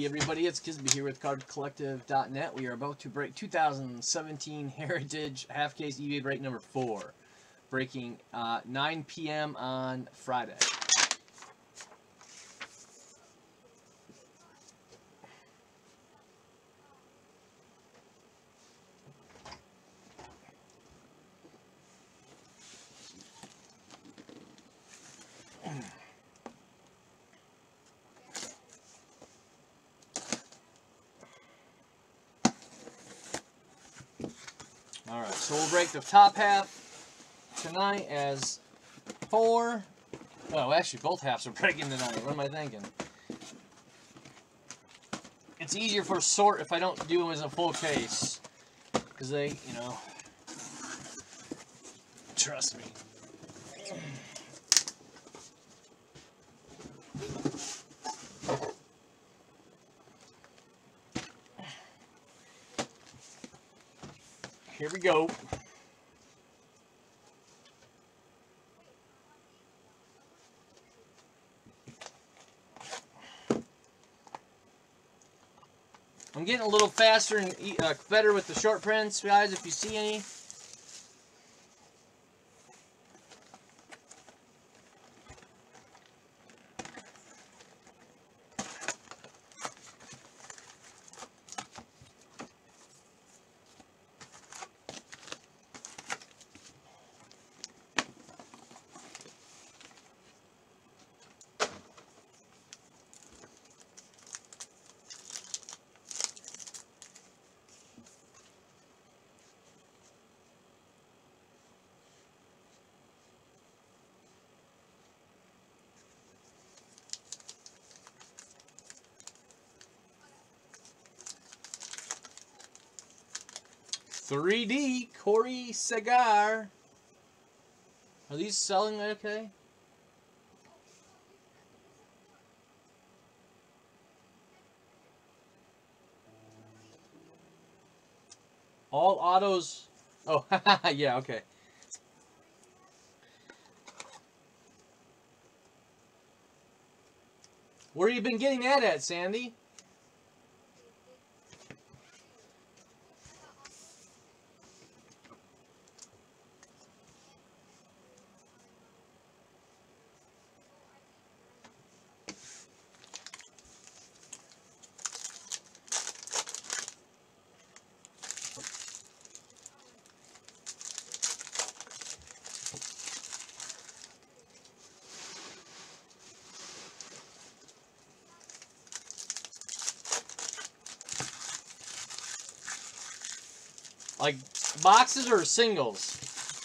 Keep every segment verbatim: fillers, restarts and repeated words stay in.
Howdy everybody, it's Kisby here with Card Collective dot net. We are about to break two thousand seventeen Heritage half case eBay break number four. Breaking uh, nine P M on Friday. Alright, so we'll break the top half tonight as four. Well, actually, both halves are breaking tonight. What am I thinking? It's easier for sort if I don't do them as a full case. Because they, you know, trust me. Here we go. I'm getting a little faster and uh, better with the short prints, guys, if you see any. three D Corey Seager. Are these selling okay? All autos. Oh, yeah, okay. Where you been getting that at, Sandy? Like boxes or singles?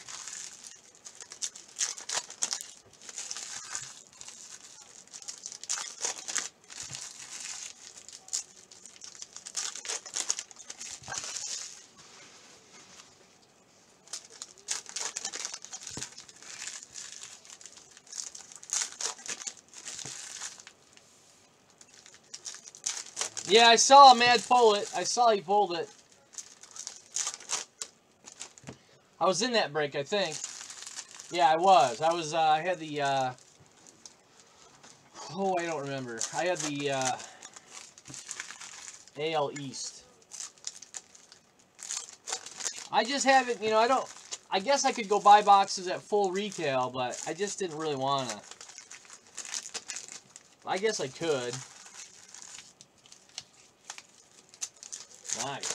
Yeah, I saw Mad pull it. I saw he pulled it. I was in that break, I think. Yeah, I was. I was, uh, I had the, uh, oh, I don't remember. I had the, uh, A L East. I just haven't, you know, I don't, I guess I could go buy boxes at full retail, but I just didn't really want to. I guess I could. Nice.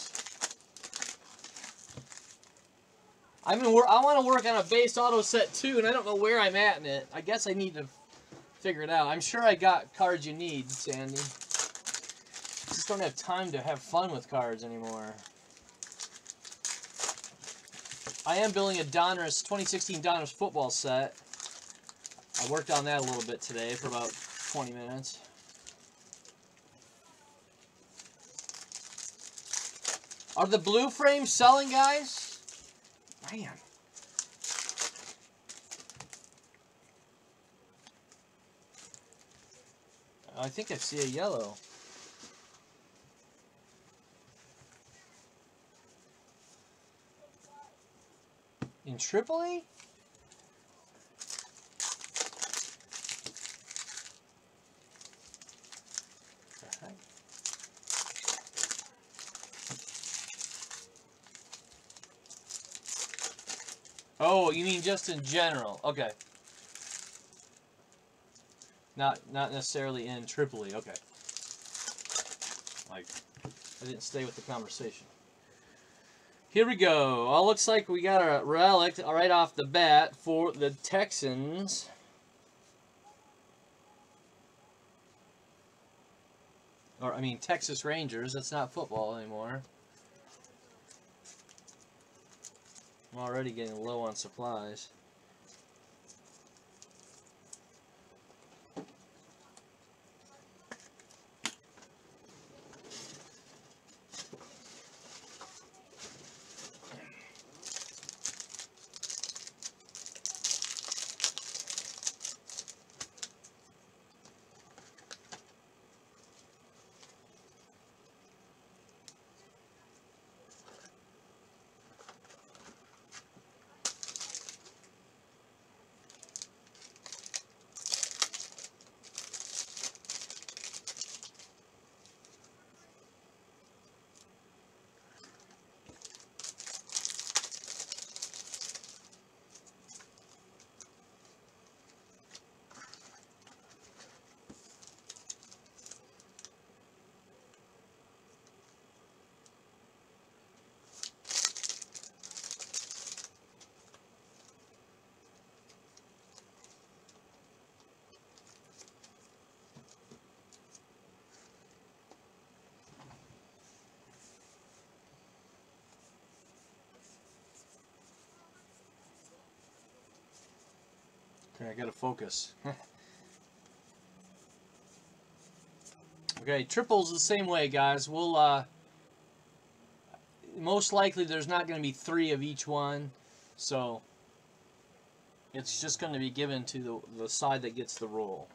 I mean, I want to work on a base auto set too, and I don't know where I'm at in it. I guess I need to figure it out. I'm sure I got cards you need, Sandy. Just don't have time to have fun with cards anymore. I am building a Donruss twenty sixteen Donruss football set. I worked on that a little bit today for about twenty minutes. Are the blue frames selling, guys? Man. I think I see a yellow. In Tripoli? Oh, you mean just in general? Okay. Not not necessarily in Tripoli. Okay. Like, I didn't stay with the conversation. Here we go. Well, looks like we got a relic right off the bat for the Texans. Or, I mean, Texas Rangers. That's not football anymore. I'm already getting low on supplies. Okay, I gotta focus. Okay, triples the same way, guys. We'll, uh, most likely there's not going to be three of each one, so it's just going to be given to the, the side that gets the roll.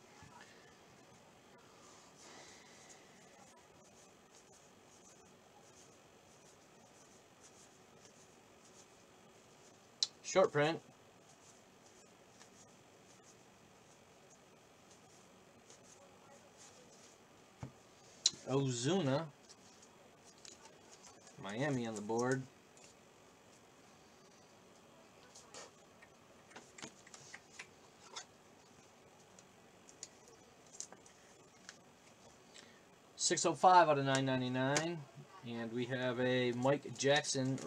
Short print. Ozuna. Miami on the board. six oh five out of nine ninety-nine. And we have a Mike Jackson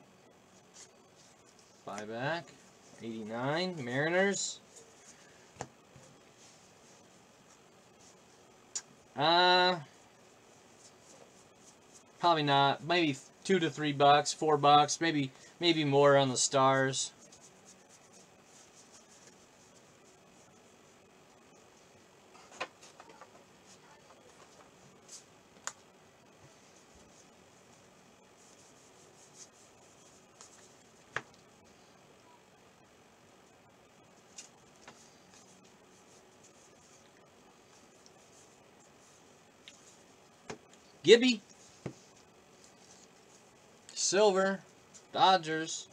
buyback. eighty-nine. Mariners. Uh... Probably not. Maybe two to three bucks, four bucks, maybe maybe more on the stars. Gibby. Silver, Dodgers.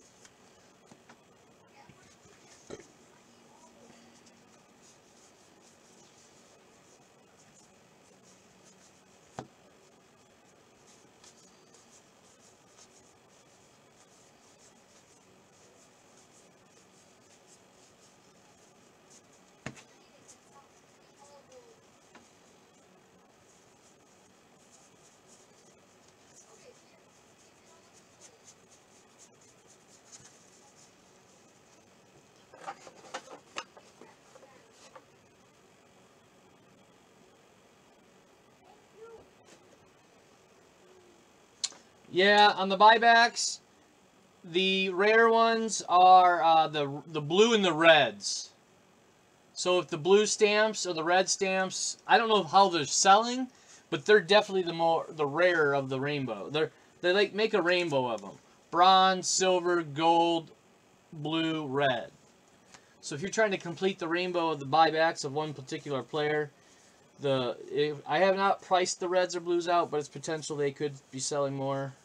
Yeah, on the buybacks, the rare ones are uh, the the blue and the reds. So if the blue stamps or the red stamps, I don't know how they're selling, but they're definitely the more the rarer of the rainbow. They're they like make a rainbow of them: bronze, silver, gold, blue, red. So if you're trying to complete the rainbow of the buybacks of one particular player, the if, I have not priced the reds or blues out, but it's potential they could be selling more.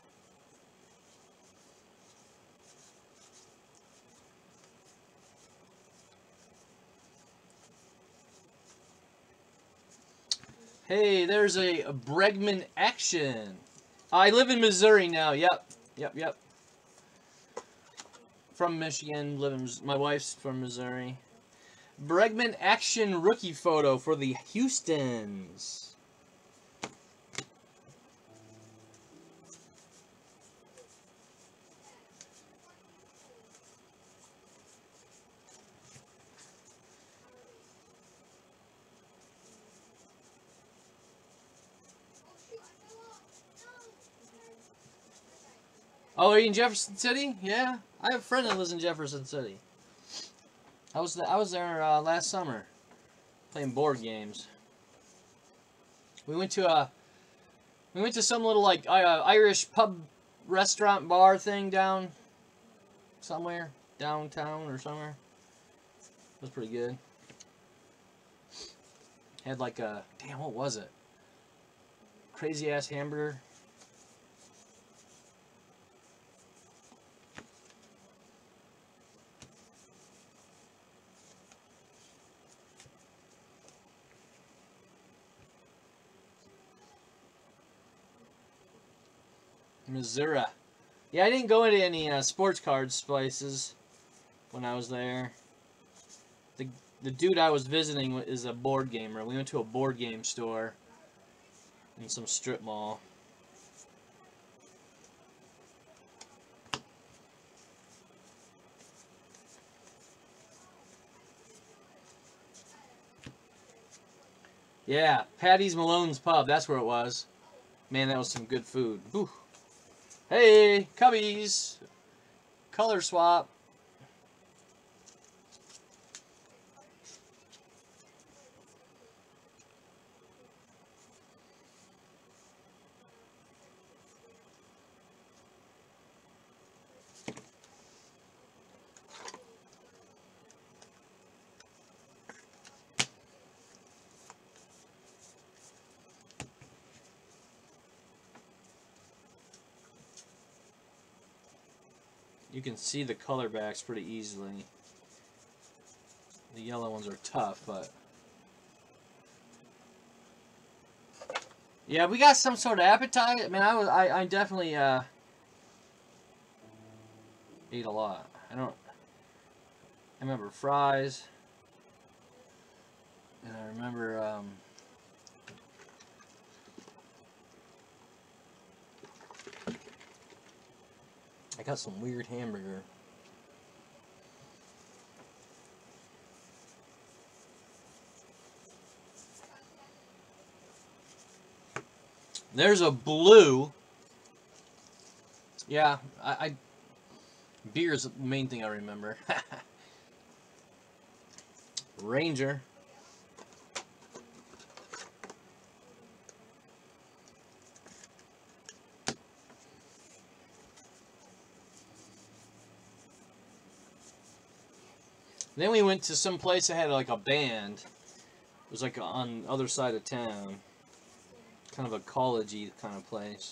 Hey, there's a, a Bregman action. I live in Missouri now. Yep, yep, yep. from Michigan. Live in, my wife's from Missouri. Bregman action rookie photo for the Houstons. Oh, are you in Jefferson City? Yeah, I have a friend that lives in Jefferson City. I was I was there uh, last summer, playing board games. We went to a we went to some little like uh, Irish pub, restaurant, bar thing down somewhere downtown or somewhere. It was pretty good. Had like a damn, what was it? Crazy ass hamburger. Missouri. Yeah, I didn't go into any uh, sports cards places when I was there. The the dude I was visiting is a board gamer. We went to a board game store in some strip mall. Yeah, Patty's Malone's Pub. That's where it was. Man, that was some good food. Whew. Hey, Cubbies! Color swap. You can see the color backs pretty easily. The yellow ones are tough, but yeah, we got some sort of appetite. I mean, I was, I, I definitely uh, ate a lot. I don't. I remember fries, and I remember. Um, I got some weird hamburger. There's a blue. Yeah, I, I beer is the main thing I remember. Ranger. Then we went to some place that had like a band. It was like on the other side of town. Kind of a college-y kind of place.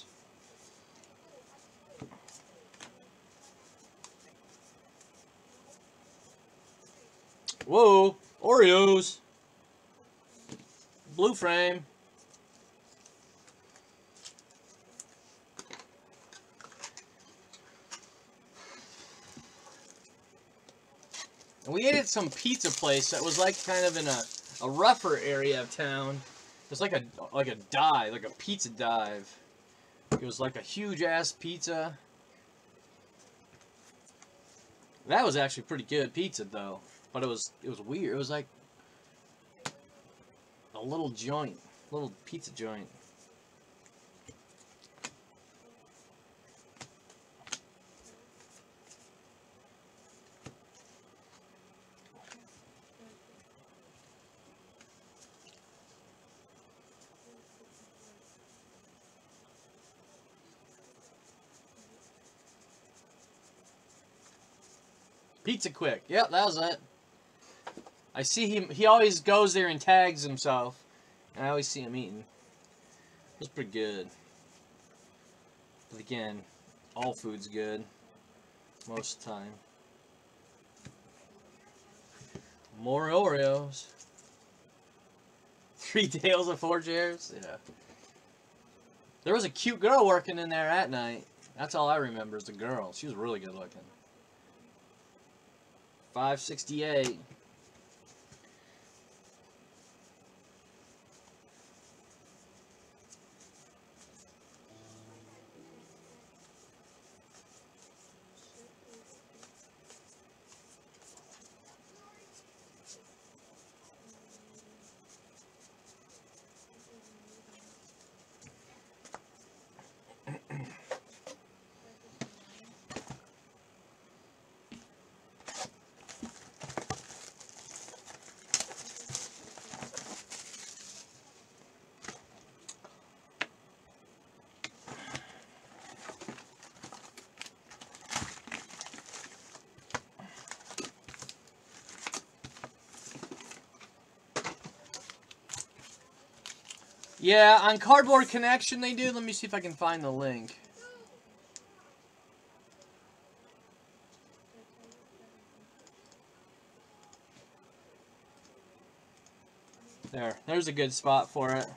Whoa! Oreos! Blue frame. And we ate at some pizza place that was like kind of in a, a rougher area of town. It was like a like a dive, like a pizza dive. It was like a huge ass pizza. That was actually pretty good pizza though, but it was it was weird. It was like a little joint, little pizza joint. Pizza Quick. Yep, that was it. I see him. He always goes there and tags himself. And I always see him eating. It was pretty good. But again, all food's good. Most of the time. More Oreos. Three tables and four chairs? Yeah. There was a cute girl working in there at night. That's all I remember is the girl. She was really good looking. five sixty-eight. Yeah, on Cardboard Connection they do. Let me see if I can find the link. There, there's a good spot for it.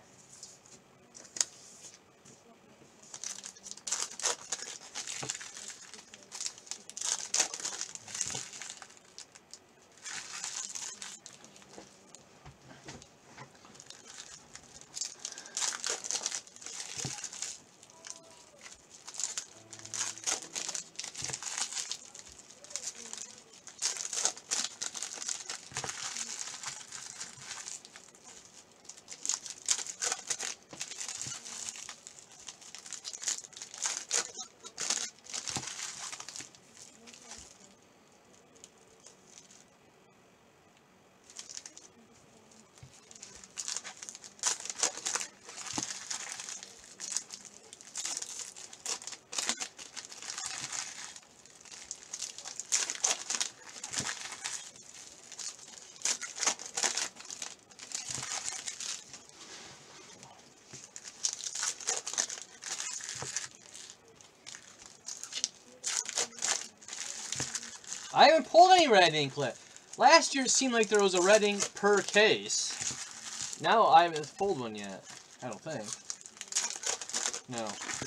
I haven't pulled any red ink lit. Last year it seemed like there was a red ink per case. Now I haven't pulled one yet. I don't think. No.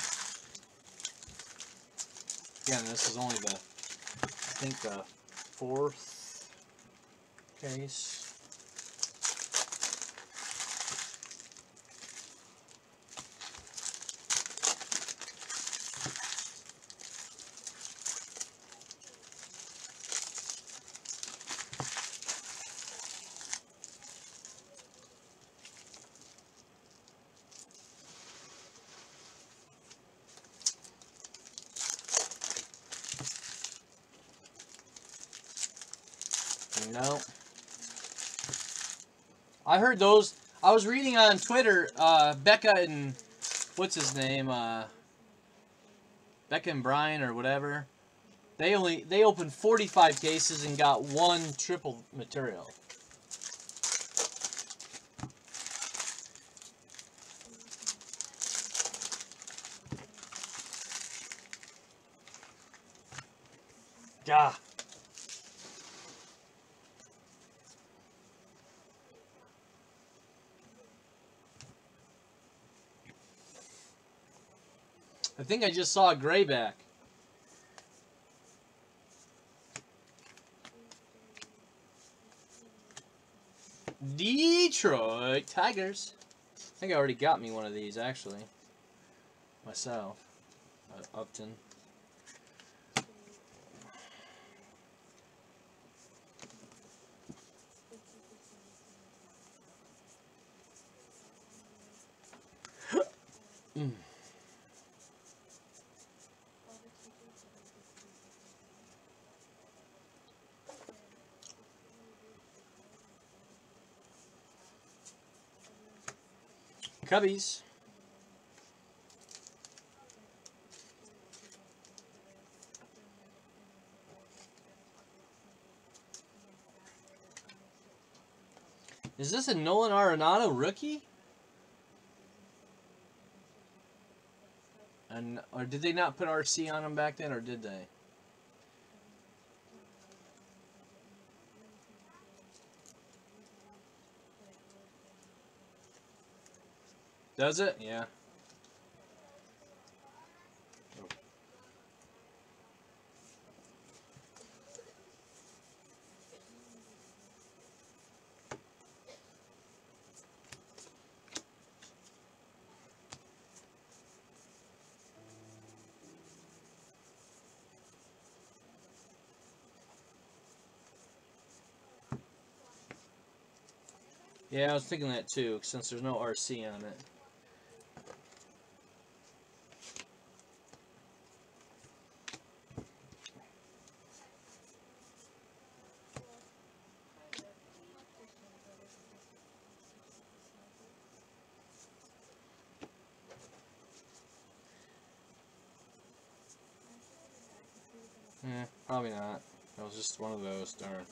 Again, this is only the, I think the fourth case. No. I heard those. I was reading on Twitter, uh, Becca and, what's his name, uh, Becca and Brian or whatever. They only, they opened forty-five cases and got one triple material. Gah. I think I just saw a grayback. Detroit Tigers. I think I already got me one of these, actually. Myself. Uh, Upton. mm. Cubbies. Is this a Nolan Arenado rookie? And or did they not put R C on him back then, or did they? Does it? Yeah. Yeah, I was thinking that too, since there's no R C on it. Eh, probably not. That was just one of those, darn.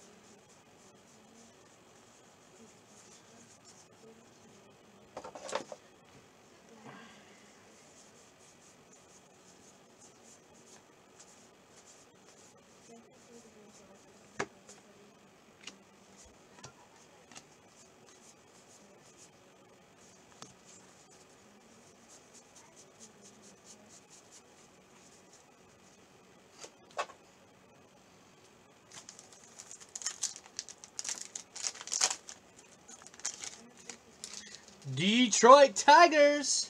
Detroit Tigers!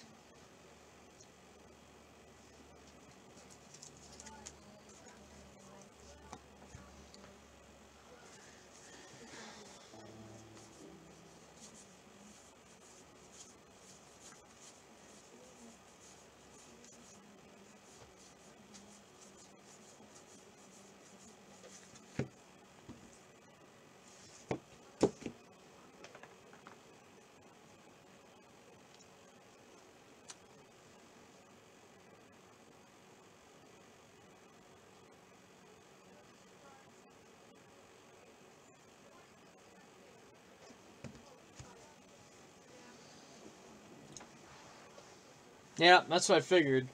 Yeah, that's what I figured.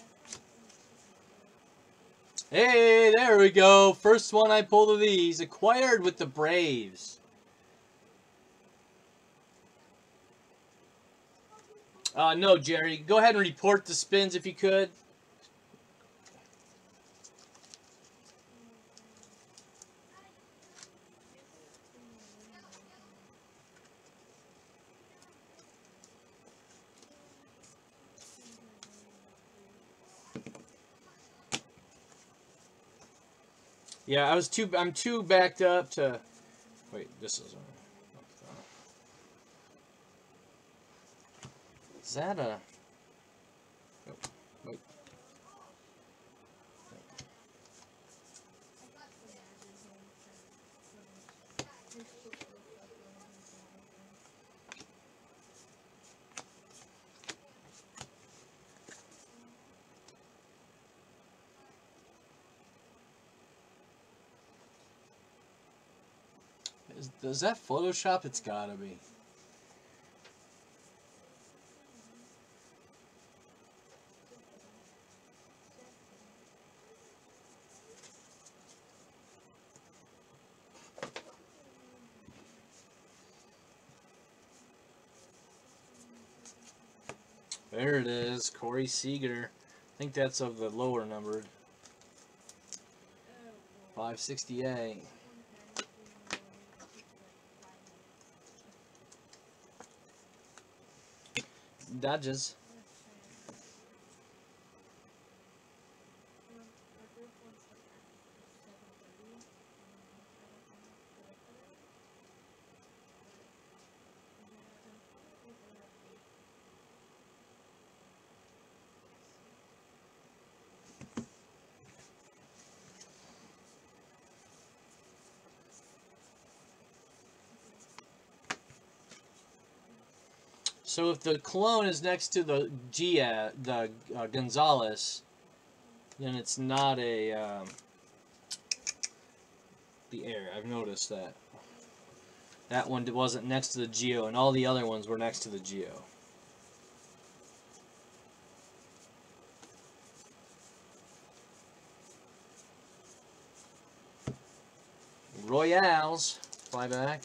Hey, there we go. First one I pulled of these. Acquired with the Braves. Uh, no, Jerry. Go ahead and report the spins if you could. Yeah, I was too. I'm too backed up to. Wait, this is. Is that a? Oh, wait. Is, is that Photoshop? It's gotta be. There it is, Corey Seager. I think that's of the lower numbered. five sixty-eight. Dodges. So if the clone is next to the Gia, the uh, Gonzalez, then it's not a um, the air. I've noticed that. That one wasn't next to the Geo, and all the other ones were next to the Geo. Royales, fly back.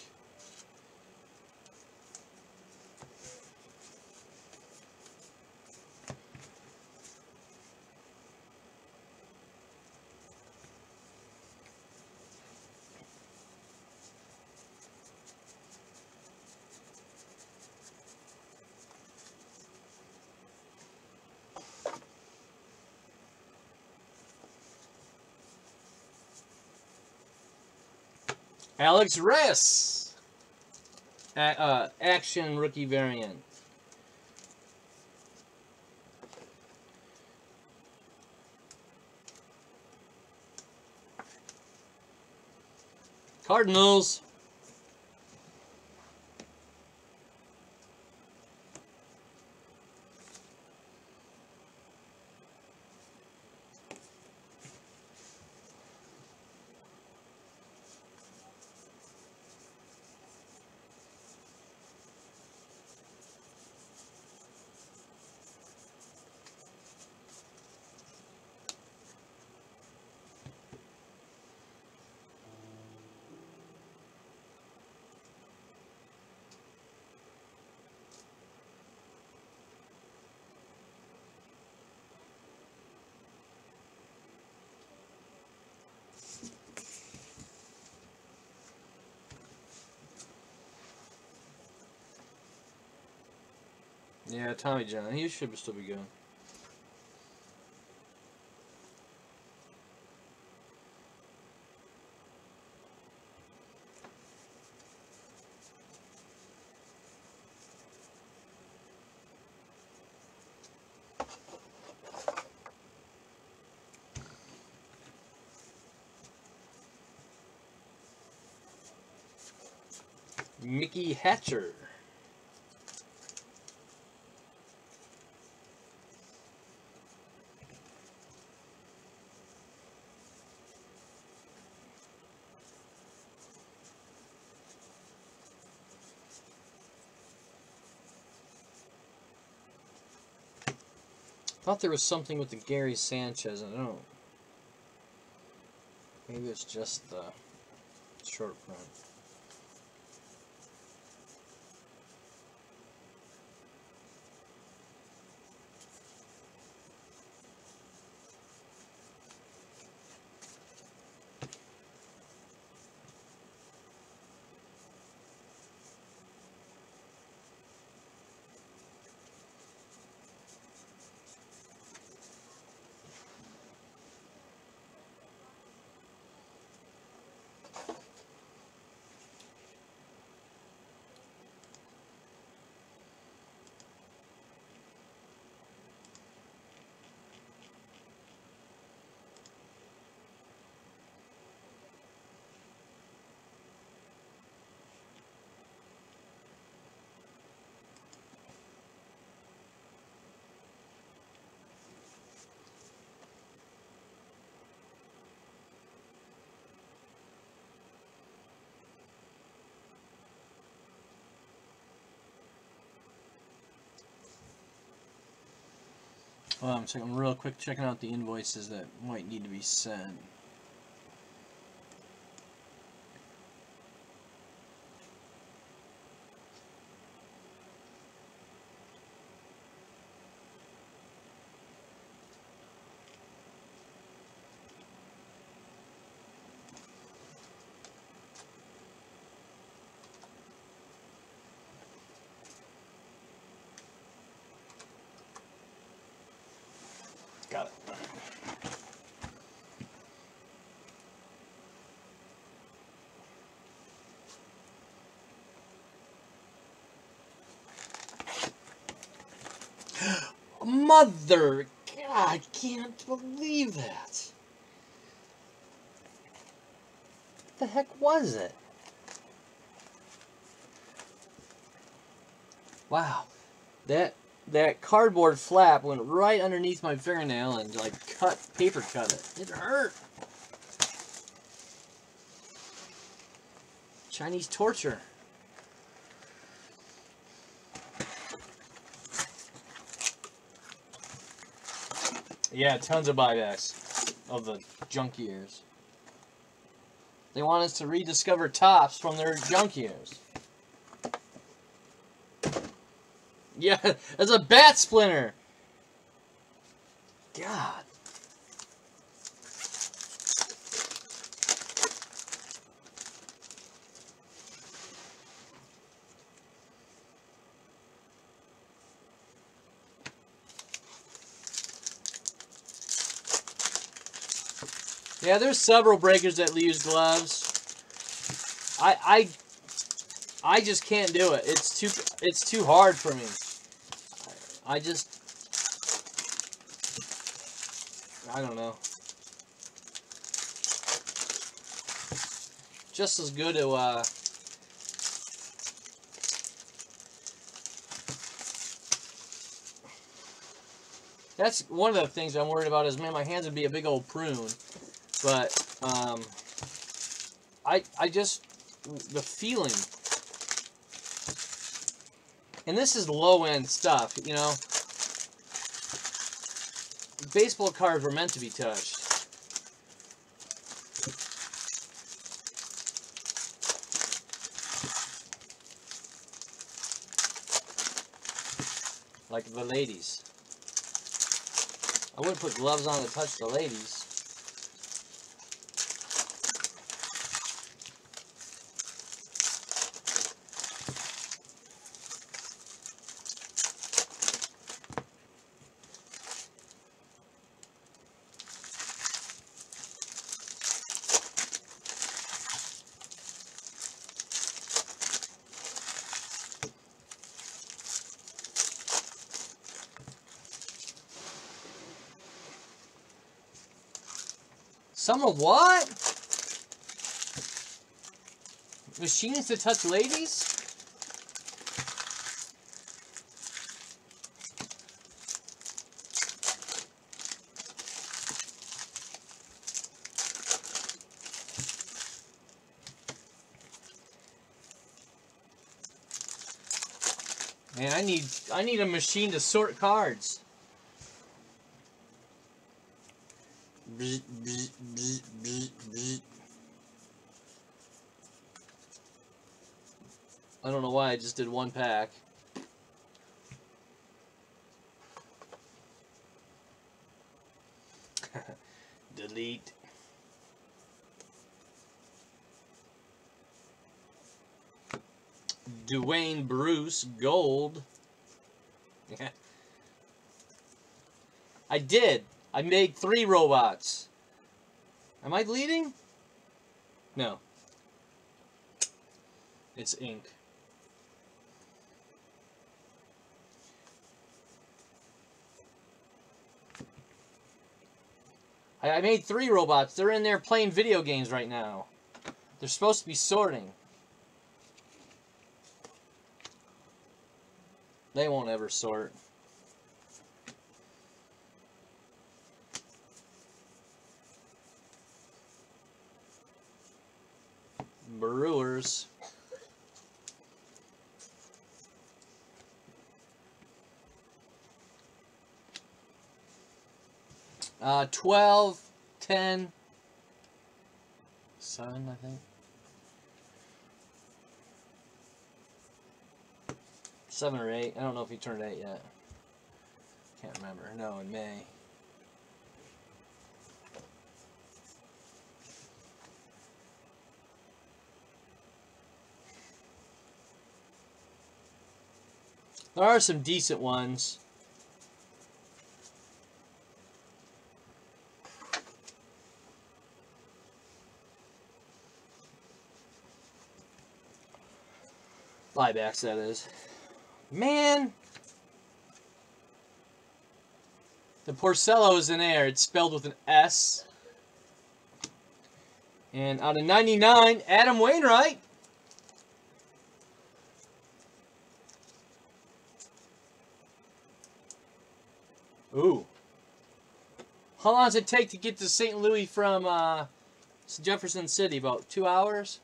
Alex Reyes. uh, action rookie variant. Cardinals. Yeah, Tommy John. He should still be good. Mickey Hatcher. I thought there was something with the Gary Sanchez. I don't know. Maybe it's just the short print. Well, I'm checking real quick, checking out the invoices that might need to be sent. Got it. Mother, God, I can't believe that. What the heck was it? Wow, that that cardboard flap went right underneath my fingernail and like cut paper cut it. It hurt. Chinese torture. Yeah, tons of buybacks of the junk years. They want us to rediscover tops from their junk years. Yeah, that's a bat splinter. God. Yeah, there's several breakers that use gloves. I, I, I just can't do it. It's too it's too hard for me. I just I don't know. Just as good to uh that's one of the things I'm worried about is, man, my hands would be a big old prune. But um I I just the feeling. And this is low-end stuff, you know. Baseball cards were meant to be touched. Like the ladies. I wouldn't put gloves on to touch the ladies. Some of what? Machines to touch ladies? Man, I need I need a machine to sort cards. Bzz, bzz, bzz, bzz, bzz. I don't know why I just did one pack. Delete. Dwayne Bruce Gold. I did. I made three robots. Am I bleeding? No. It's ink. I, I made three robots. They're in there playing video games right now. They're supposed to be sorting. They won't ever sort. Brewers. Uh, twelve, ten, seven, I think. seven or eight. I don't know if he turned eight yet. Can't remember. No, in May. There are some decent ones. Buybacks, that is. Man! The Porcello is in there. It's spelled with an S. And out of ninety-nine, Adam Wainwright. Ooh. How long does it take to get to Saint Louis from uh, Jefferson City? About two hours?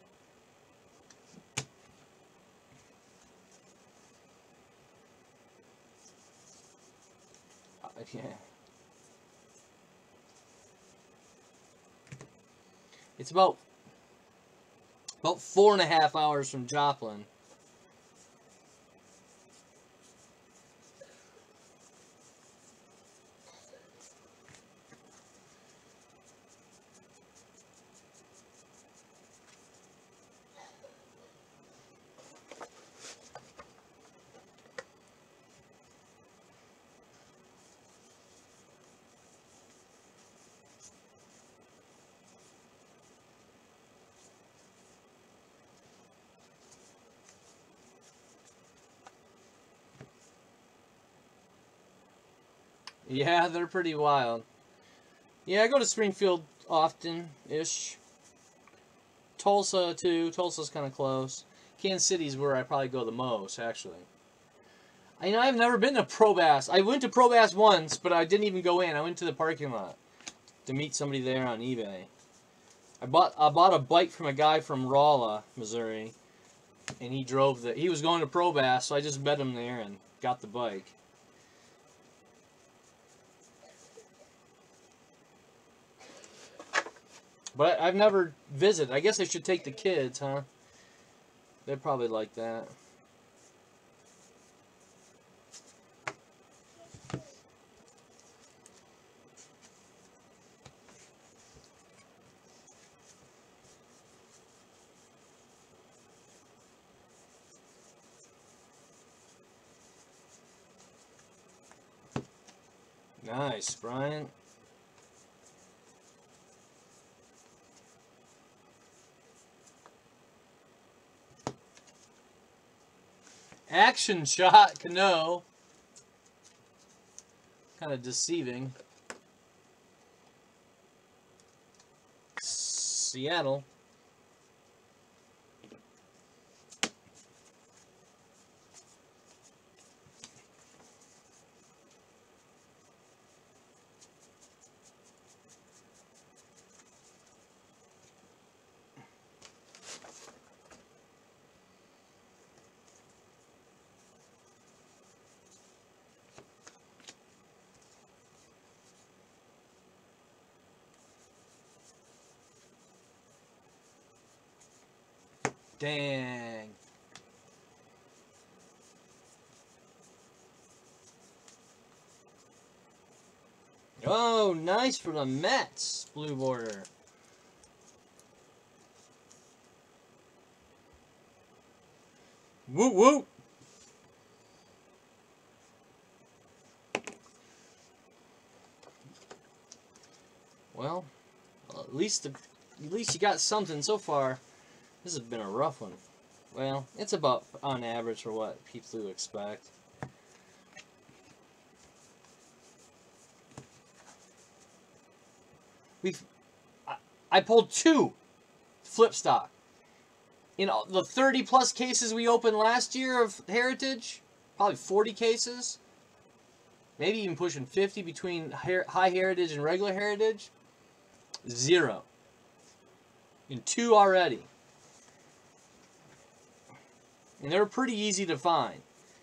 Uh, yeah. It's about, about four and a half hours from Joplin. Yeah, they're pretty wild. Yeah, I go to Springfield often-ish. Tulsa, too. Tulsa's kind of close. Kansas City's where I probably go the most, actually. I, you know, I've never been to ProBass. I went to ProBass once, but I didn't even go in. I went to the parking lot to meet somebody there on eBay. I bought I bought a bike from a guy from Rolla, Missouri, and he drove the. He was going to ProBass, so I just met him there and got the bike. But I've never visited. I guess I should take the kids, huh? They'd probably like that. Nice, Brian. Action shot, Cano. Kind of deceiving. Seattle. Dang. Oh, nice for the Mets, blue border. Woo woo. Well, at least the, at least you got something so far. This has been a rough one. Well, it's about on average for what people do expect. We've, I, I pulled two flip stock. In the thirty plus cases we opened last year of Heritage, probably forty cases. Maybe even pushing fifty between high Heritage and regular Heritage. Zero. In two already. And they were pretty easy to find.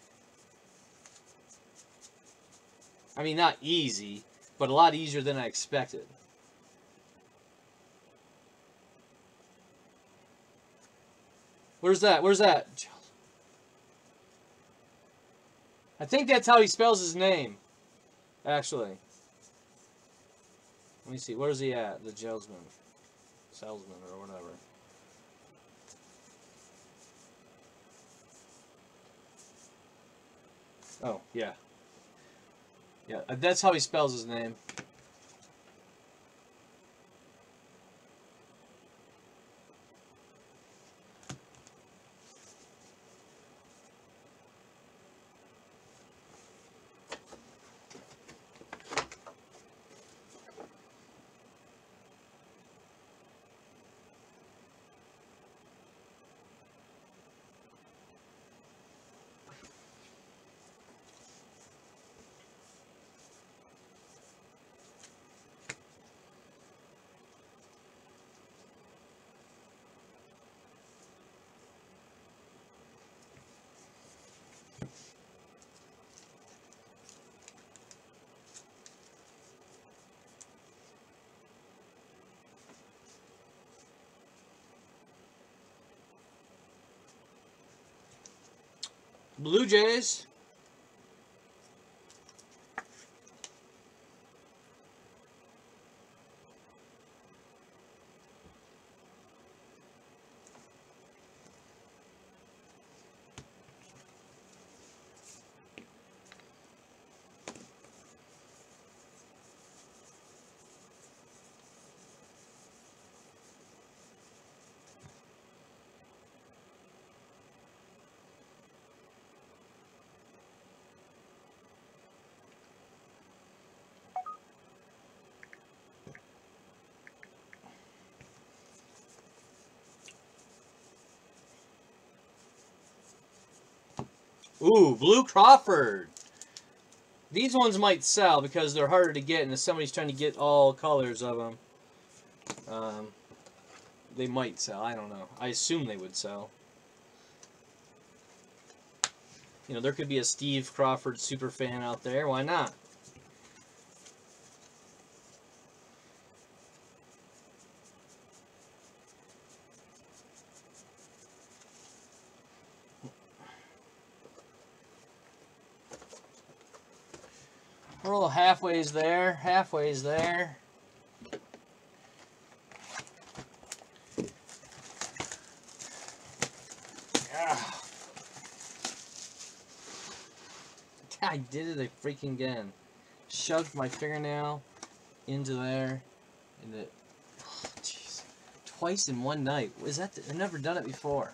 I mean, not easy, but a lot easier than I expected. Where's that? Where's that? I think that's how he spells his name, actually. Let me see. Where's he at? The salesman. Salesman or whatever. Oh, yeah. Yeah, that's how he spells his name. Blue Jays. Ooh, Blue Crawford. These ones might sell because they're harder to get, and if somebody's trying to get all colors of them, um, they might sell. I don't know. I assume they would sell. You know, there could be a Steve Crawford super fan out there. Why not? We're a little halfways there. Halfways there. Ah. I did it freaking again. Shoved my fingernail into there, and it, oh, jeez, twice in one night. Was that? I've never done it before.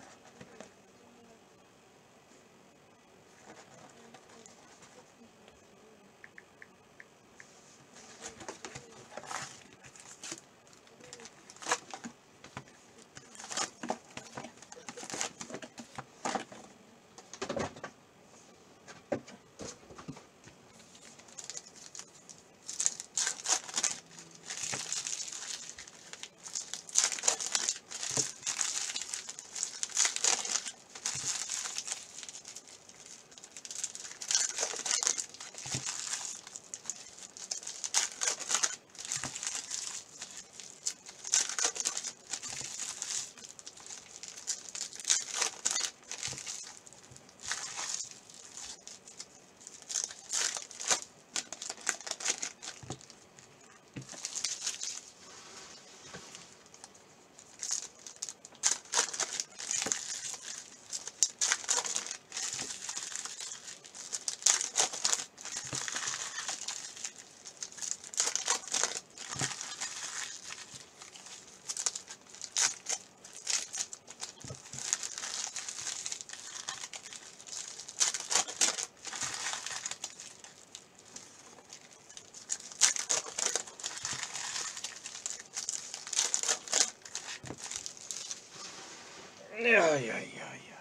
Yeah, yeah, yeah, yeah.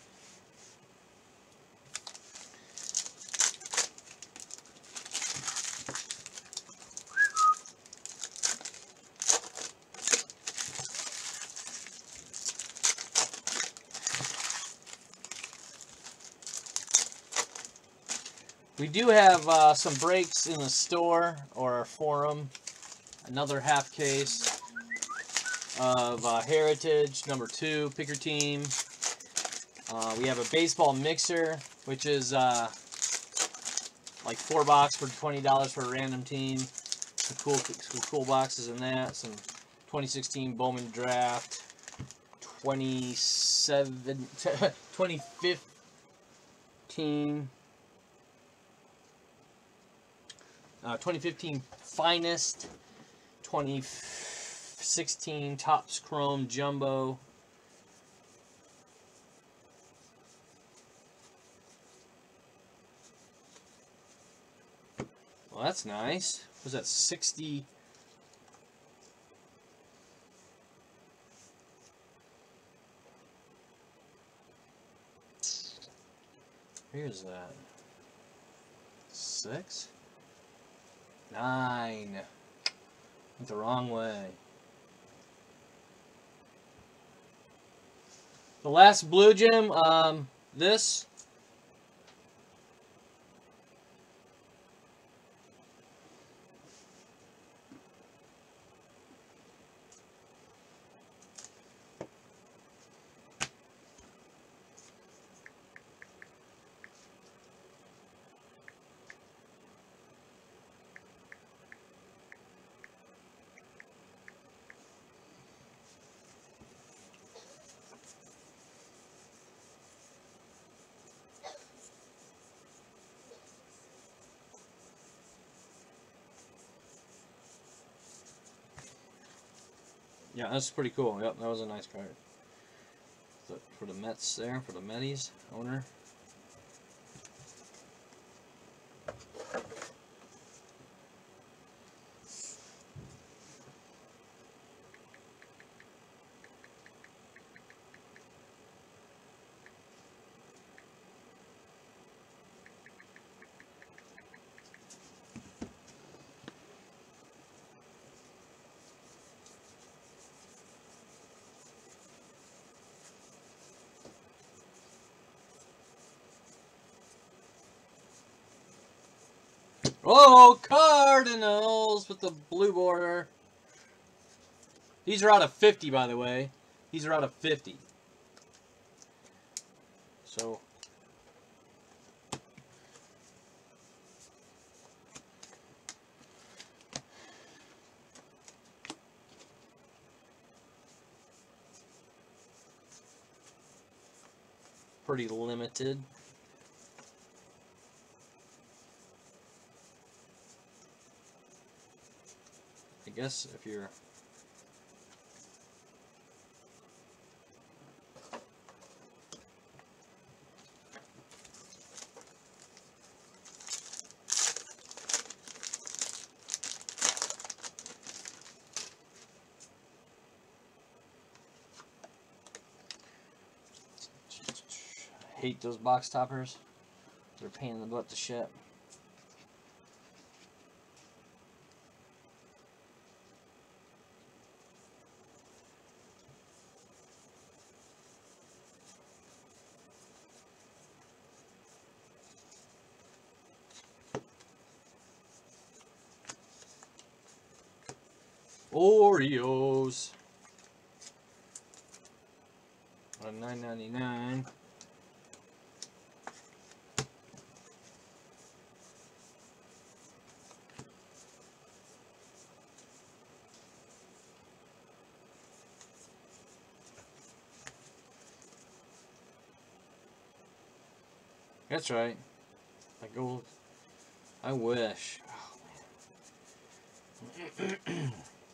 We do have uh, some breaks in the store or our forum. Another half case of uh, Heritage number two, Pick Your Team. Uh, we have a baseball mixer, which is uh, like four box for twenty dollars for a random team. Some cool, some cool boxes in that. Some twenty sixteen Bowman Draft, twenty-seven, twenty fifteen, uh, twenty fifteen Finest, twenty sixteen Topps Chrome Jumbo. Well, that's nice. Was that sixty? Here's that. Six? Nine. Went the wrong way. The last blue gem, um, this. Yeah, that's pretty cool. Yep, that was a nice card. So for the Mets there, for the Metis owner. Oh, Cardinals with the blue border. These are out of fifty, by the way. These are out of fifty. So, pretty limited. I guess if you're I hate those box toppers. They're a pain in the butt to ship. Oreos. On nine ninety-nine. That's right. I go. I wish. Oh, man.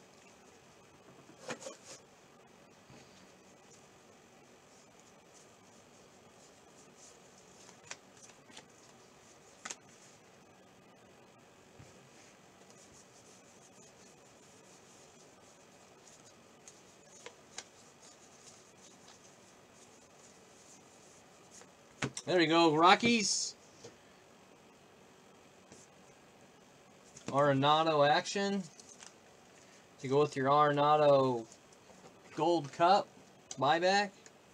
There we go, Rockies. Arenado action. To go with your Arenado Gold Cup buyback.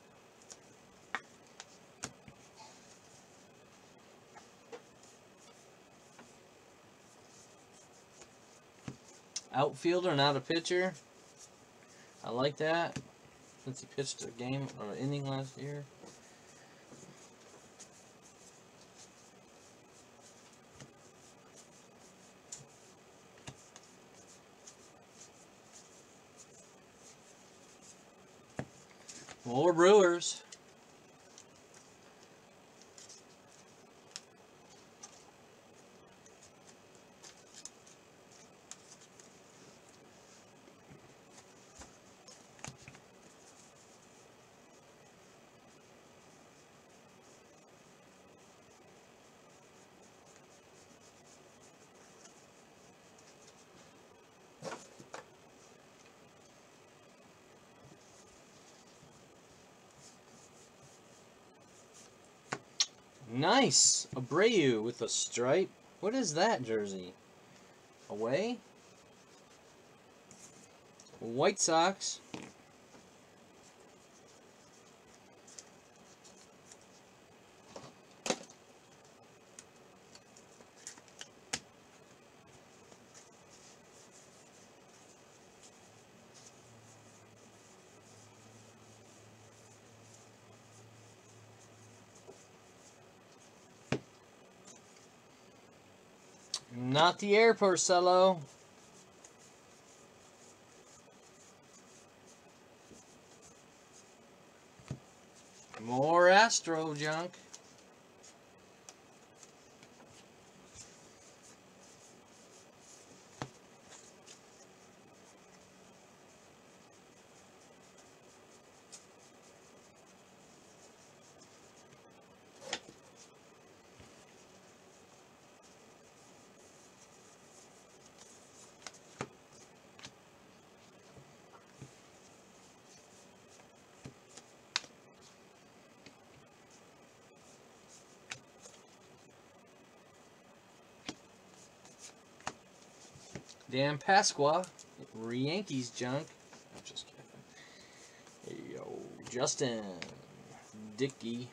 Outfielder, not a pitcher. I like that. Since he pitched a game or an inning last year. More Brewers. Nice. Abreu with a stripe. What is that jersey? Away? White Sox. Not the air, Porcello. More Astro junk. Dan Pasqua, Yankees junk. I'm just kidding. Hey, yo, Justin Dickey.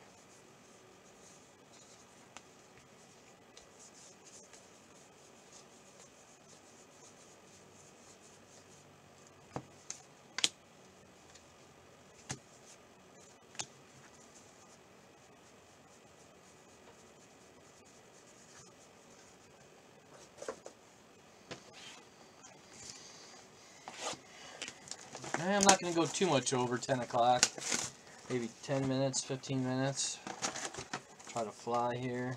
I'm not going to go too much over ten o'clock. Maybe ten minutes, fifteen minutes. Try to fly here.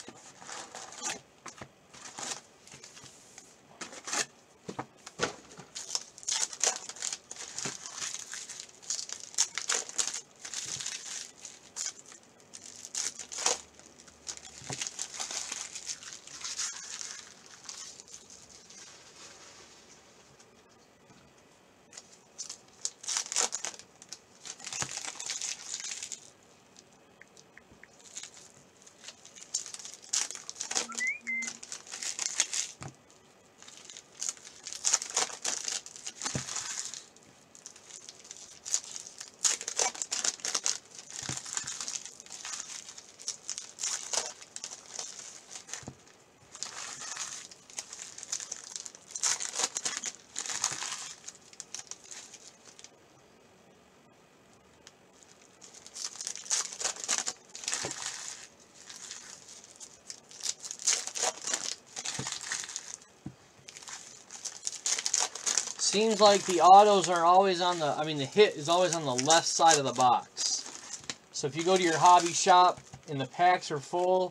Seems like the autos are always on the, I mean the hit is always on the left side of the box. So if you go to your hobby shop and the packs are full,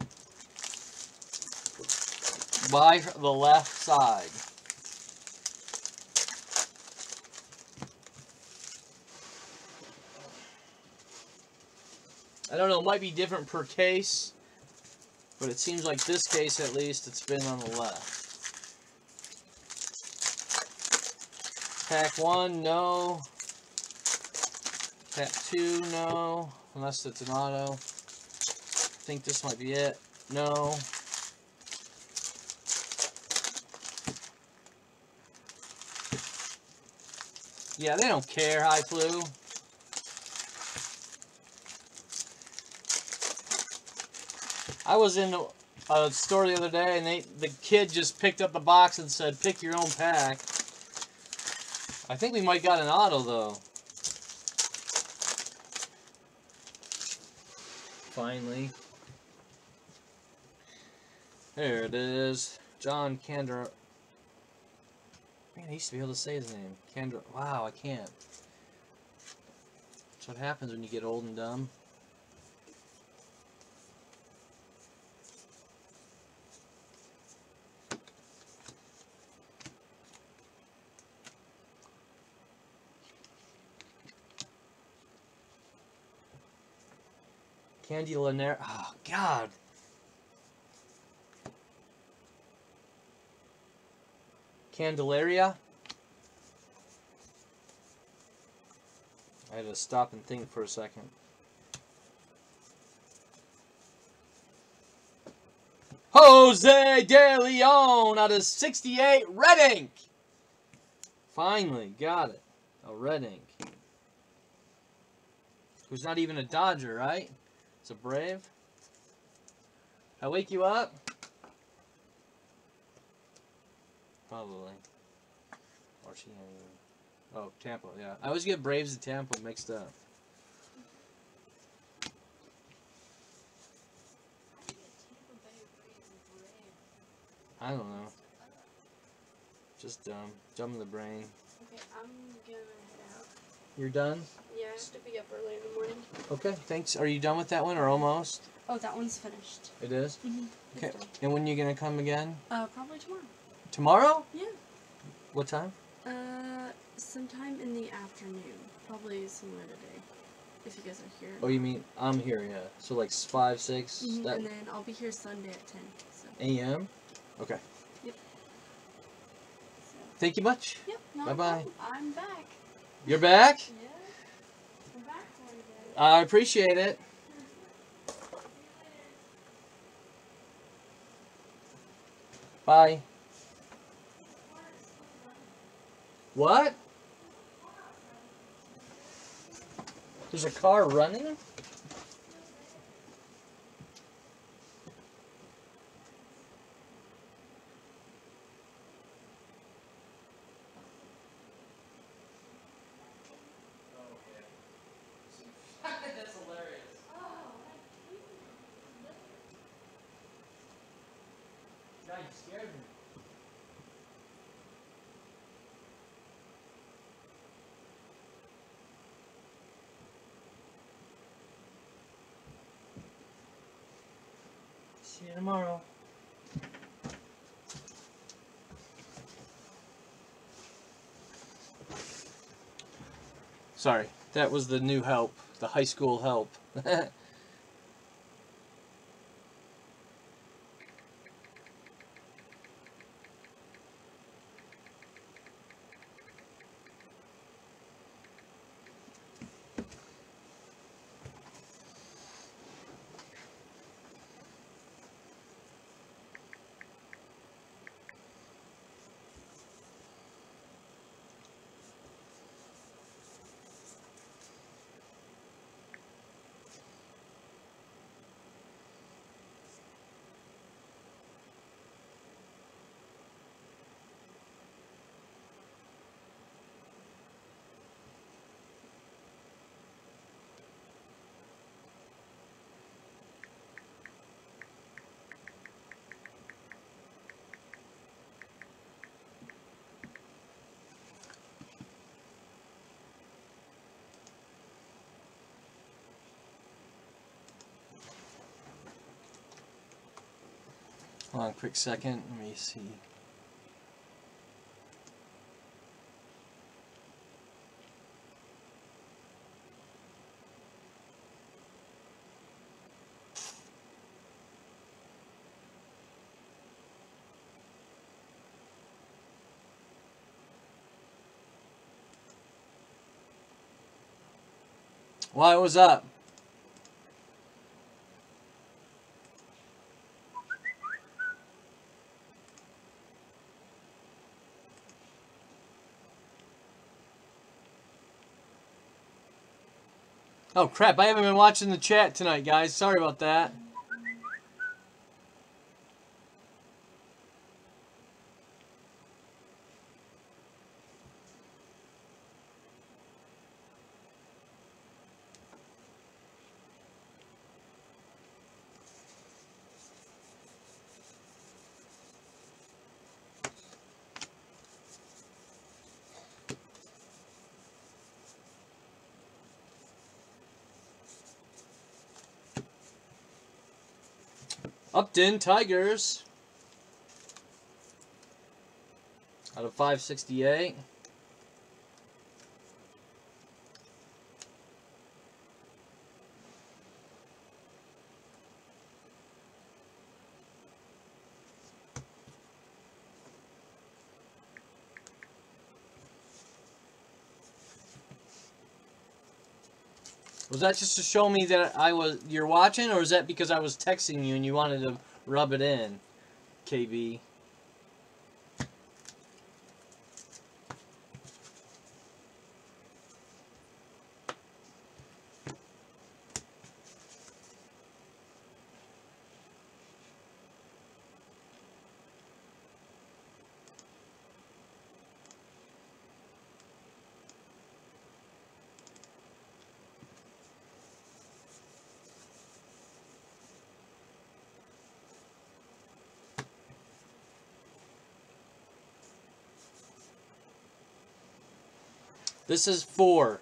buy the left side. I don't know, it might be different per case, but it seems like this case at least it's been on the left. Pack one, no. Pack two, no. Unless it's an auto. I think this might be it. No. Yeah, they don't care, High Flu. I was in a store the other day and they the kid just picked up the box and said, pick your own pack. I think we might got an auto though. Finally. There it is. John Candor. Man, I used to be able to say his name. Candor. Wow, I can't. That's what happens when you get old and dumb. Candelaria. Oh, God. Candelaria. I had to stop and think for a second. Jose De Leon out of sixty-eight. Red ink. Finally got it. A red ink. Who's not even a Dodger, right? It's a Brave. I wake you up? Probably. Or she ain't even. Oh, Tampa, yeah. I always get Braves and Tampa mixed up. I don't know. Just dumb. Dumb in the brain. Okay, I'm gonna head out. You're done? Yeah, I have to be up early in the morning. Okay, thanks. Are you done with that one or almost? Oh, that one's finished. It is? Mm-hmm. Okay, and when you gonna come again? Uh, probably tomorrow. Tomorrow? Yeah. What time? Uh, sometime in the afternoon. Probably similar today. If you guys are here. Oh, you mean, I'm here, yeah. So like five, six? Mm-hmm. That And then I'll be here Sunday at ten. So. A M? Okay. Yep. So. Thank you much. Yep. No Bye-bye. problem. I'm back. You're back? Yeah. I'm back for you guys. I appreciate it. Bye. What? There's a car running? That's hilarious. God, you scared me. tomorrow. Sorry, that was the new help, the high school help. Hold on a quick second. Let me see. Why, what's up? Oh crap, I haven't been watching the chat tonight, guys. Sorry about that. Upton Tigers out of five sixty-eight. Was that just to show me that I was you're watching, or is that because I was texting you and you wanted to rub it in, K B? This is four.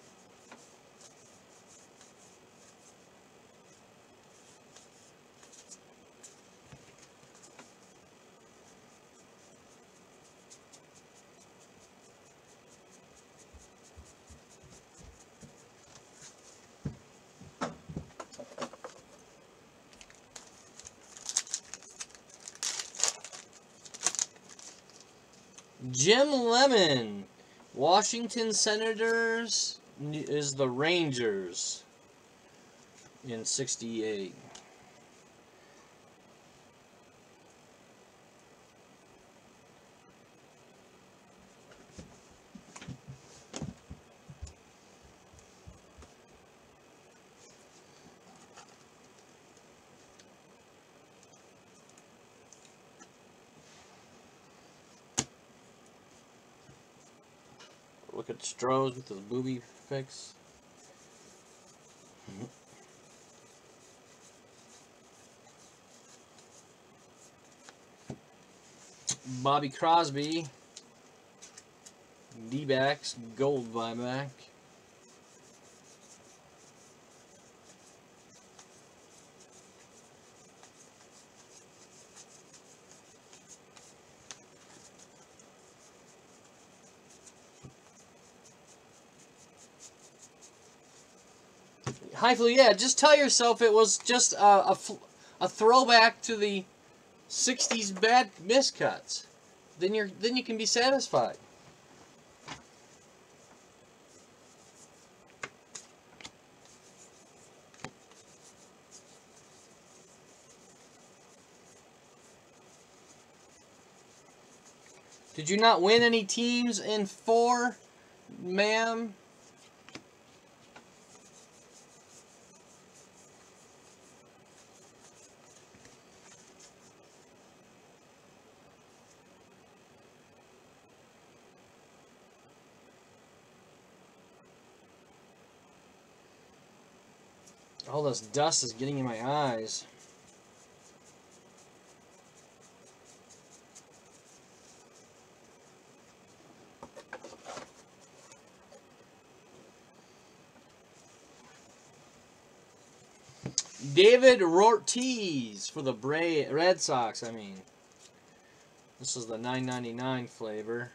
Jim Lemon, Washington Senators is the Rangers in sixty-eight. Look at Strohs with his booby fix. Bobby Crosby, D-backs, gold buyback. Hopefully, yeah, just tell yourself it was just a, a, a throwback to the sixties bad miscuts. Then you're then you can be satisfied. Did you not win any teams in four, ma'am? All this dust is getting in my eyes. David Ortiz for the Bra Red Sox, I mean. This is the nine ninety-nine flavor.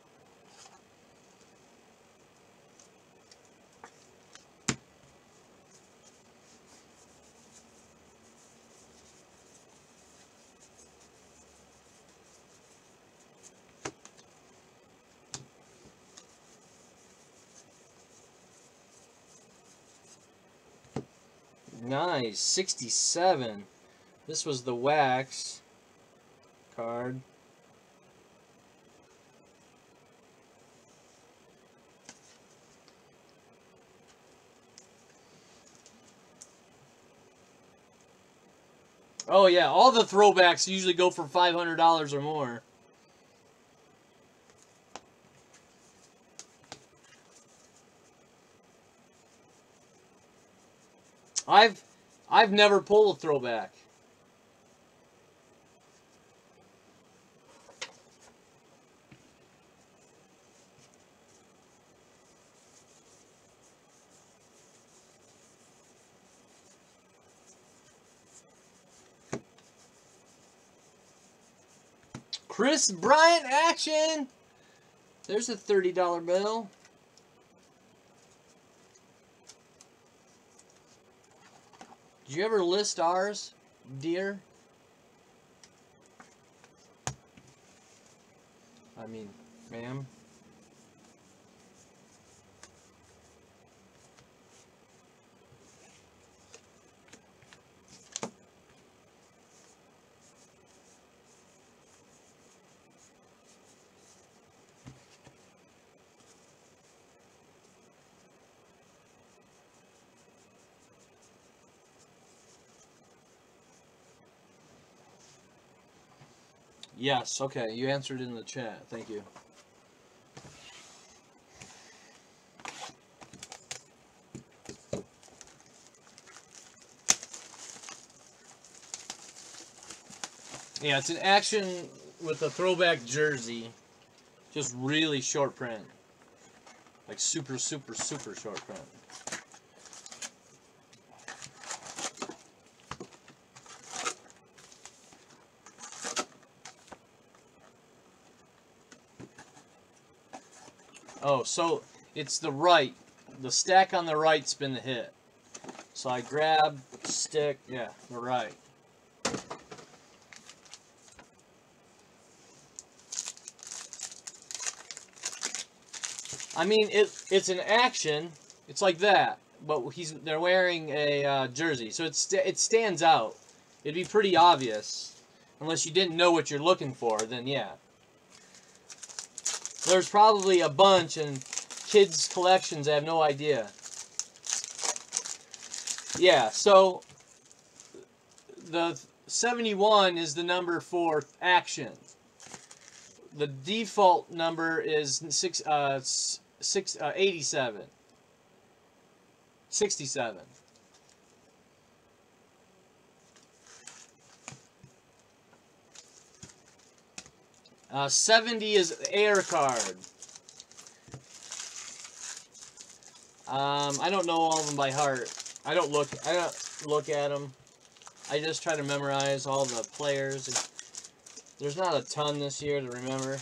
Nice, sixty-seven. This was the wax card. Oh yeah, all the throwbacks usually go for five hundred dollars or more. I've I've never pulled a throwback. Chris Bryant action. There's a thirty dollar bill. Did you ever list ours, dear? I mean, ma'am. Yes, okay, you answered in the chat. Thank you. Yeah, it's an action with a throwback jersey. Just really short print. Like super, super, super short print. Oh, so it's the right. The stack on the right's been the hit. So I grab, stick, yeah, the right. I mean, it it's an action. It's like that, but he's they're wearing a uh, jersey, so it's it stands out. It'd be pretty obvious, unless you didn't know what you're looking for. Then yeah. There's probably a bunch in kids' collections. I have no idea. Yeah, so the seventy-one is the number for action. The default number is six, uh, six, uh, eighty-seven. sixty-seven. Uh, seventy is air card. Um, I don't know all of them by heart. I don't look. I don't look at them. I just try to memorize all the players. There's not a ton this year to remember.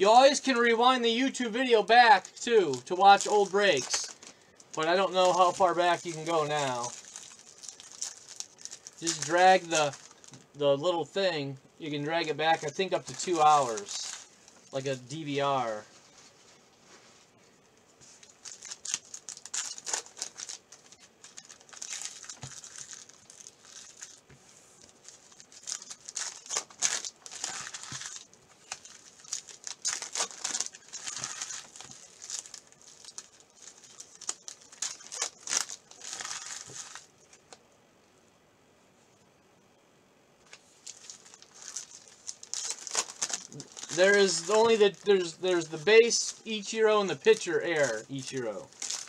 You always can rewind the YouTube video back, too, to watch old breaks. But I don't know how far back you can go now. Just drag the, the little thing. You can drag it back, I think, up to two hours. Like a D V R. There is only the there's there's the base Ichiro and the pitcher air Ichiro.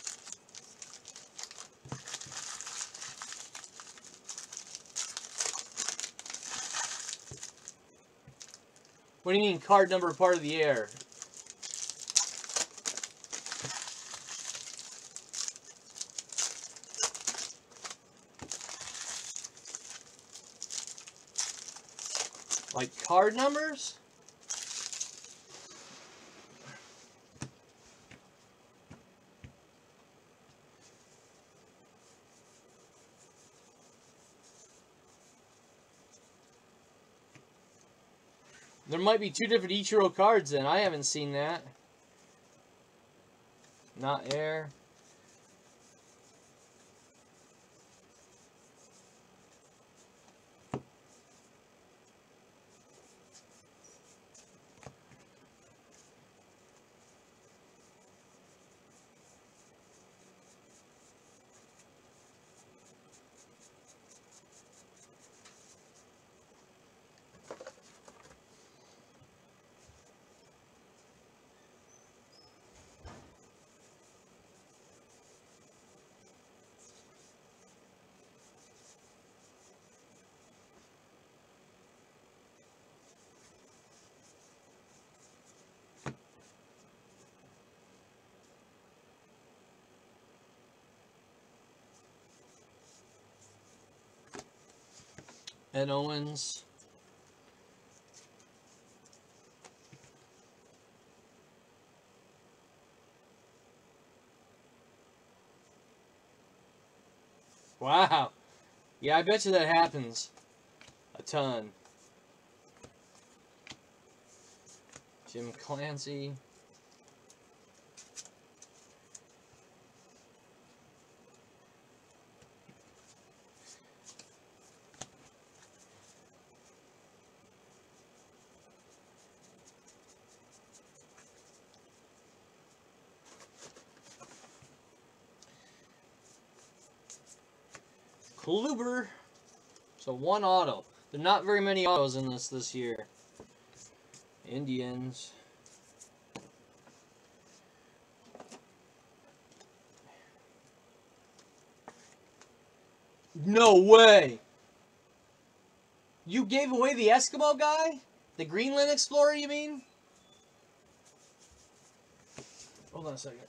What do you mean card number part of the air? Like card numbers? There might be two different Ichiro cards then. I haven't seen that. Not air. Ed Owens. Wow. Yeah, I bet you that happens a ton. Jim Clancy. Kluber. So one auto. There are not very many autos in this this year. Indians. No way! You gave away the Eskimo guy? The Greenland Explorer, you mean? Hold on a second.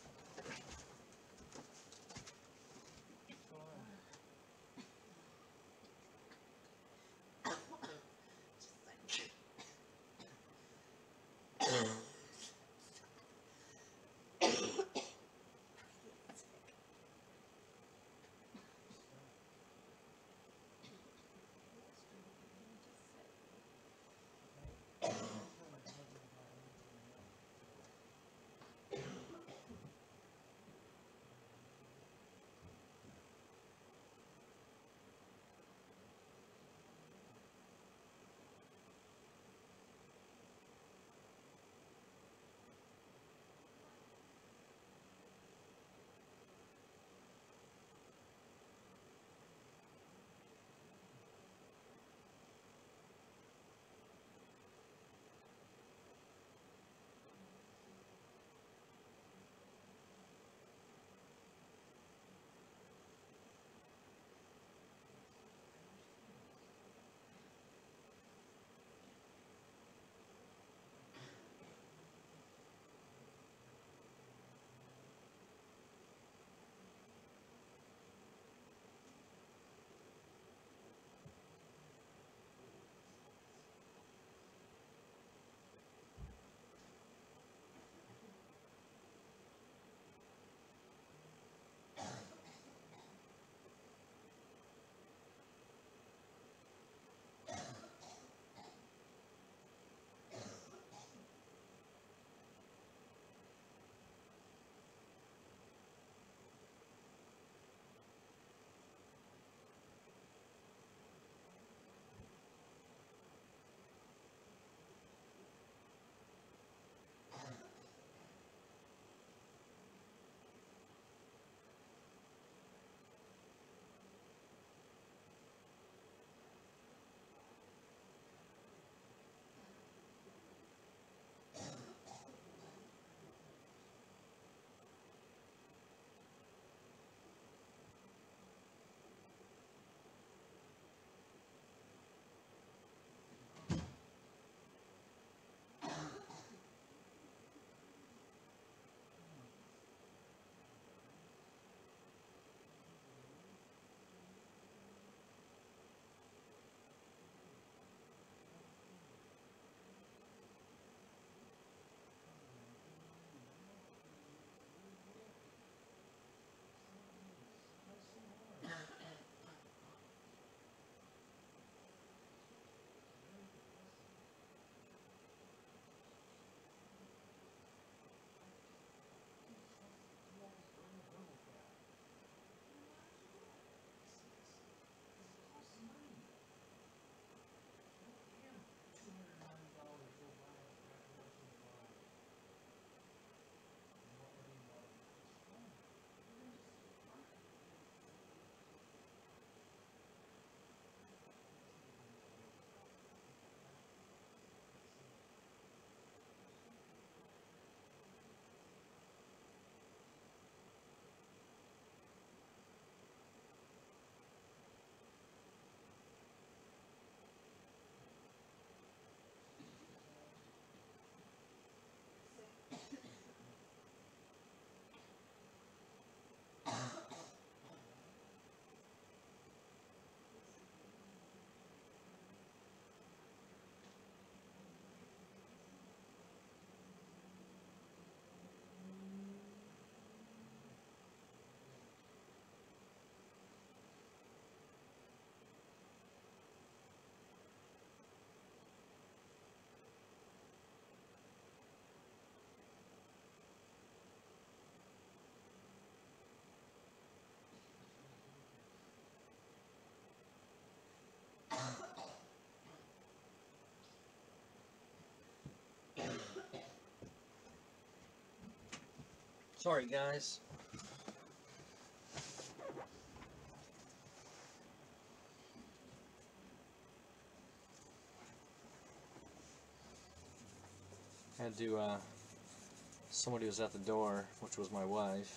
Sorry, guys. Had to, uh, somebody was at the door, which was my wife.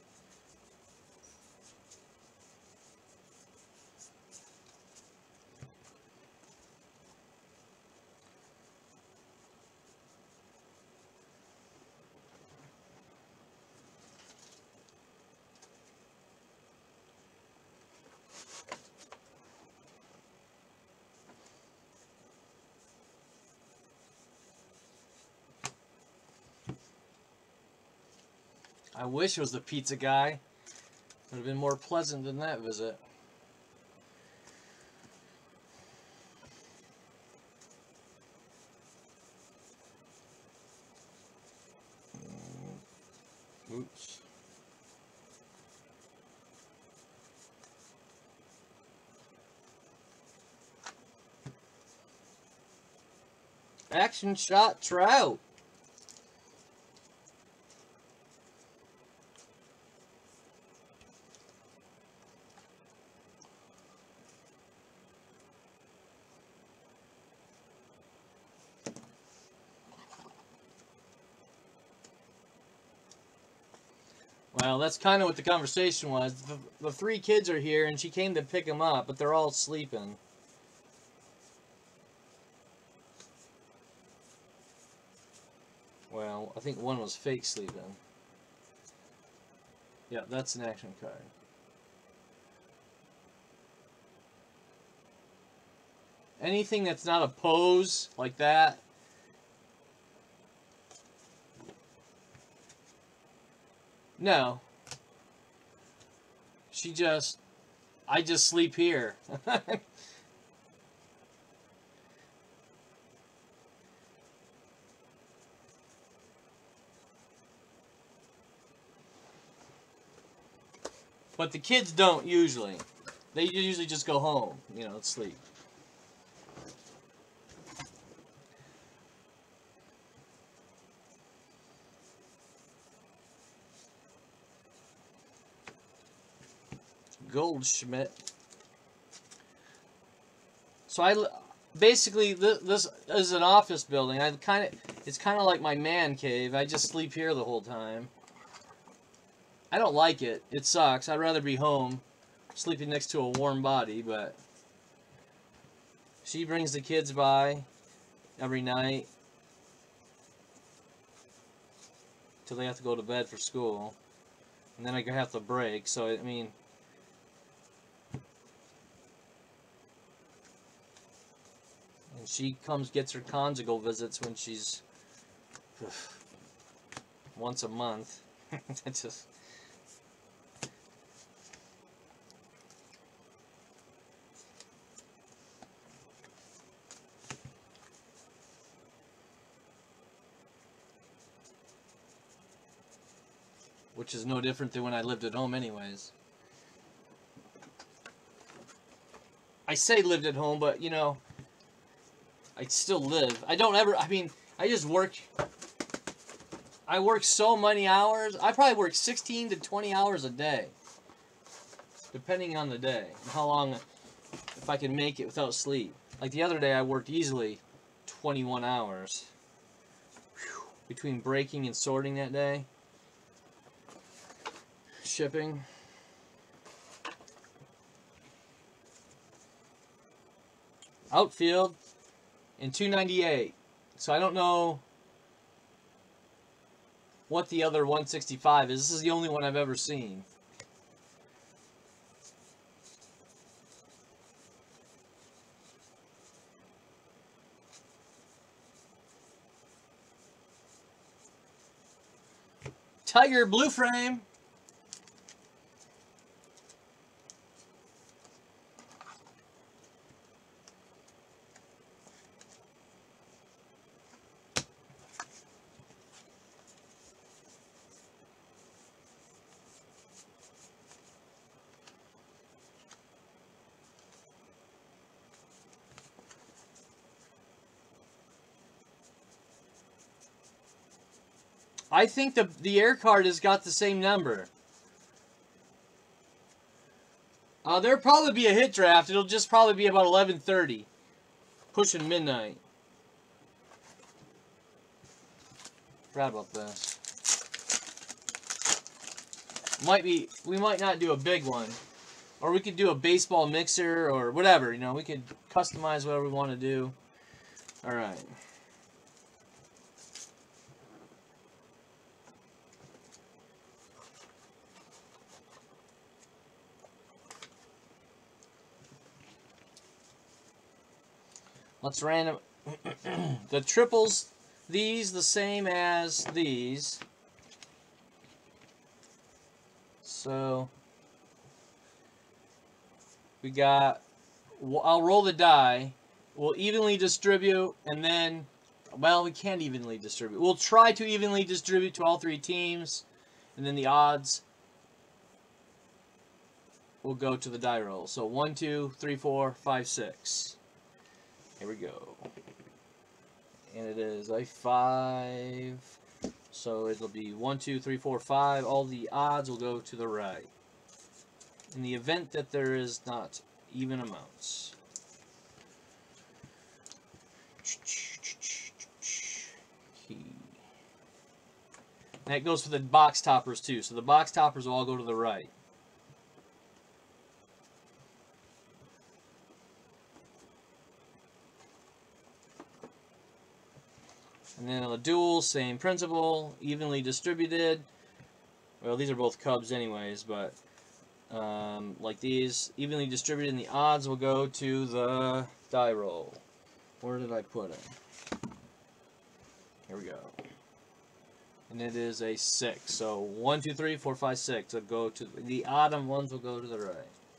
I wish it was the pizza guy. It would have been more pleasant than that visit. Oops. Action shot trout. Well, that's kind of what the conversation was. The, the three kids are here, and she came to pick them up, but they're all sleeping. Well, I think one was fake sleeping. Yeah, that's an action card. Anything that's not a pose like that. No. She just, I just sleep here. But the kids don't usually. They usually just go home, you know, sleep. Goldschmidt. So I basically this, this is an office building. I kind of it's kind of like my man cave. I just sleep here the whole time. I don't like it. It sucks. I'd rather be home, sleeping next to a warm body. But she brings the kids by every night till they have to go to bed for school, and then I have to break. So I mean. And she comes, gets her conjugal visits when she's ugh, once a month. It just which is no different than when I lived at home, anyways. I say lived at home, but you know. I still live. I don't ever, I mean, I just work, I work so many hours. I probably work sixteen to twenty hours a day. Depending on the day. And how long, if I can make it without sleep. Like the other day, I worked easily twenty-one hours. Whew. Between breaking and sorting that day. Shipping. Outfield. In two ninety-eight. So I don't know what the other one sixty-five is. This is the only one I've ever seen. Tiger blue frame. I think the the air card has got the same number. Uh, there'll probably be a hit draft. It'll just probably be about eleven thirty, pushing midnight. Forgot about this. Might be we might not do a big one, or we could do a baseball mixer or whatever. You know, we could customize whatever we want to do. All right. Let's random the triples, these the same as these. So we got, I'll roll the die, we'll evenly distribute, and then, well, we can't evenly distribute. We'll try to evenly distribute to all three teams, and then the odds will go to the die roll. So one, two, three, four, five, six. Here we go. And it is a five. So it'll be one, two, three, four, five. All the odds will go to the right. In the event that there is not even amounts. And that goes for the box toppers too. So the box toppers will all go to the right. And then on the dual, same principle, evenly distributed. Well, these are both Cubs anyways, but um, like these, evenly distributed, and the odds will go to the die roll. Where did I put it? Here we go. And it is a six. So one, two, three, four, five, six will go to the odd ones will go to the right.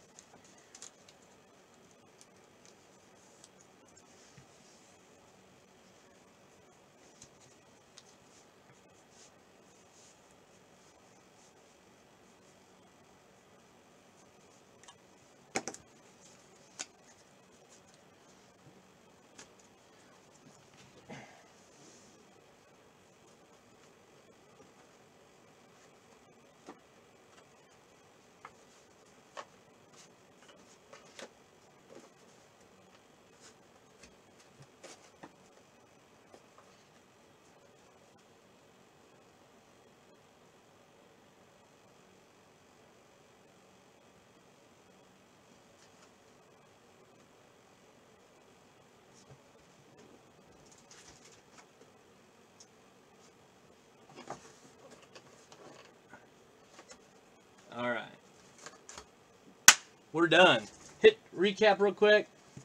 All right. We're done. Hit recap real quick.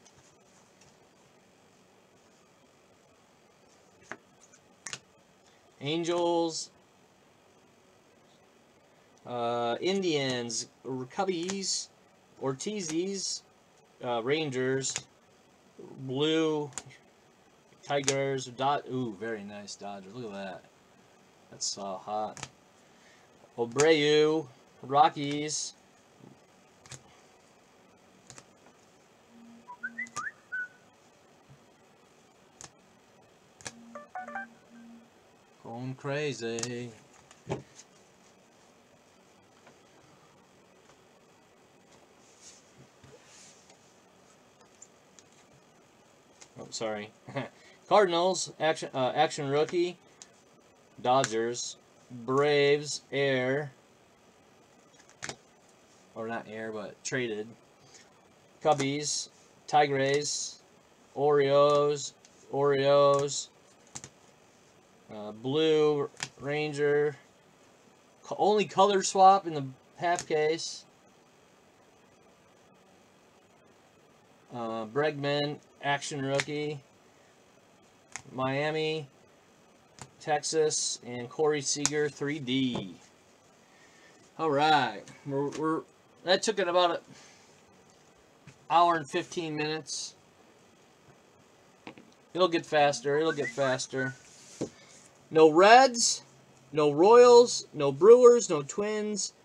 Angels, uh, Indians, Cubbies, Ortizes, uh, Rangers, Blue, Tigers, Dod. Ooh, very nice Dodgers. Look at that. That's so hot. Abreu, Rockies. Going crazy. Oh, sorry. Cardinals, action, uh, action rookie. Dodgers, Braves, Air. Or not Air, but traded. Cubbies, Tigers, Orioles, Orioles. Uh, Blue, Ranger, only color swap in the half case. Uh, Bregman, action rookie. Miami, Texas, and Corey Seager, three D. All right, we're, we're that took it about an hour and fifteen minutes. It'll get faster. It'll get faster. No Reds, no Royals, no Brewers, no Twins,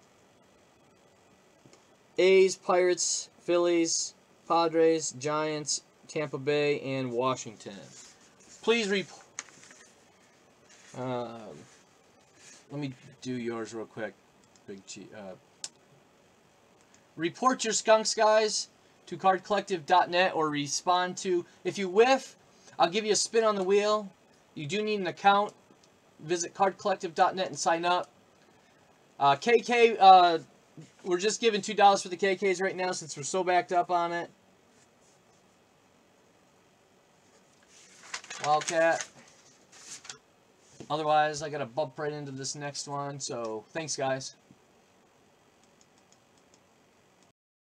A's, Pirates, Phillies, Padres, Giants, Tampa Bay, and Washington. Please re um, let me do yours real quick. Big G. Uh, report your skunks, guys, to card collective dot net or respond to. If you whiff, I'll give you a spin on the wheel. You do need an account. Visit card collective dot net and sign up. Uh, K K, uh, we're just giving two dollars for the K Ks right now since we're so backed up on it. Wildcat. Otherwise, I got to bump right into this next one. So, thanks, guys.